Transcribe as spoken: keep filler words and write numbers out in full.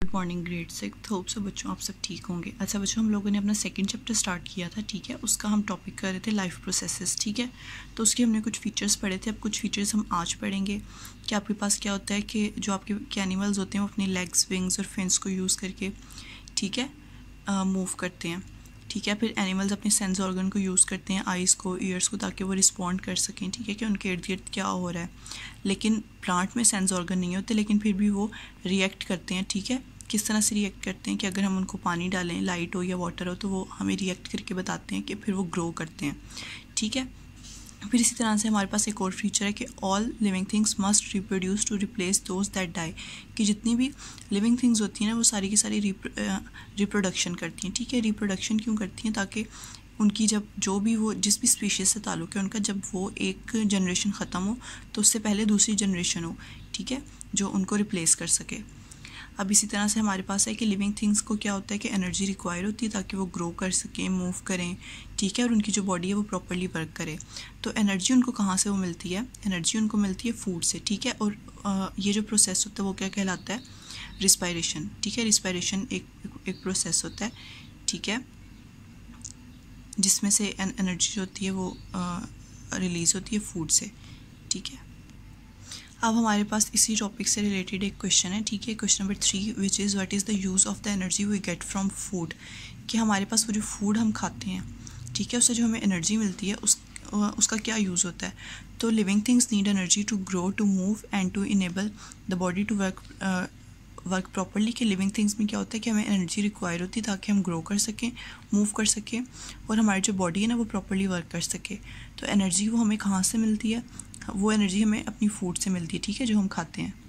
Good morning grade six. Hope so बच्चों आप सब ठीक होंगे। अच्छा बच्चों, हम लोगों ने अपना सेकंड चैप्टर स्टार्ट किया था, ठीक है। उसका हम टॉपिक कर रहे थे लाइफ प्रोसेसेस, ठीक है। तो उसके हमने कुछ फीचर्स पढ़े थे, अब कुछ फीचर्स हम आज पढ़ेंगे कि आपके पास क्या होता है कि जो आपके के एनिमल्स होते हैं वो अपनी लेग्स, विंग्स और फिन्स को यूज़ करके, ठीक है, मूव करते हैं, ठीक है। फिर एनिमल्स अपने सेंस ऑर्गन को यूज़ करते हैं, आइज़ को, ईयर्स को, ताकि वो रिस्पॉन्ड कर सकें, ठीक है, कि उनके इर्द गिर्द क्या हो रहा है। लेकिन प्लांट में सेंस ऑर्गन नहीं होते, लेकिन फिर भी वो रिएक्ट करते हैं, ठीक है। किस तरह से रिएक्ट करते हैं कि अगर हम उनको पानी डालें, लाइट हो या वाटर हो, तो वो हमें रिएक्ट करके बताते हैं कि फिर वो ग्रो करते हैं, ठीक है। फिर इसी तरह से हमारे पास एक और फीचर है कि all living things must reproduce to replace those that die, कि जितनी भी लिविंग थिंग्स होती हैं ना वो सारी की सारी रिप्रोडक्शन करती हैं, ठीक है। रिप्रोडक्शन क्यों करती हैं? ताकि उनकी जब जो भी वो जिस भी स्पीशीज़ से ताल्लुक़ है उनका, जब वो एक जनरेशन ख़त्म हो तो उससे पहले दूसरी जनरेशन हो, ठीक है, जो उनको रिप्लेस कर सके। अब इसी तरह से हमारे पास है कि लिविंग थिंग्स को क्या होता है कि एनर्जी रिक्वायर होती है ताकि वो ग्रो कर सकें, मूव करें, ठीक है, और उनकी जो बॉडी है वो प्रॉपर्ली वर्क करे। तो एनर्जी उनको कहाँ से वो मिलती है? एनर्जी उनको मिलती है फूड से, ठीक है। और आ, ये जो प्रोसेस होता है वो क्या कहलाता है? रिस्पायरेशन, ठीक है। रिस्पायरेशन एक एक प्रोसेस होता है, ठीक है, जिसमें से एनर्जी जो होती है वो रिलीज़ होती है फूड से, ठीक है। अब हमारे पास इसी टॉपिक से रिलेटेड एक क्वेश्चन है, ठीक है। Question number three which is what is the use of the energy we get from food, कि हमारे पास वो जो फूड हम खाते हैं, ठीक है, उससे जो हमें एनर्जी मिलती है उस उसका क्या यूज़ होता है। तो living things need energy to grow, to move and to enable the body to work work properly. कि लिविंग थिंग्स में क्या होता है कि हमें एनर्जी रिक्वायर होती है ताकि हम ग्रो कर सकें, मूव कर सकें, और हमारी जो बॉडी है ना वो प्रॉपरली वर्क कर सके। तो एनर्जी वो हमें कहाँ से मिलती है? वो एनर्जी हमें अपनी फूड से मिलती है, ठीक है, जो हम खाते हैं।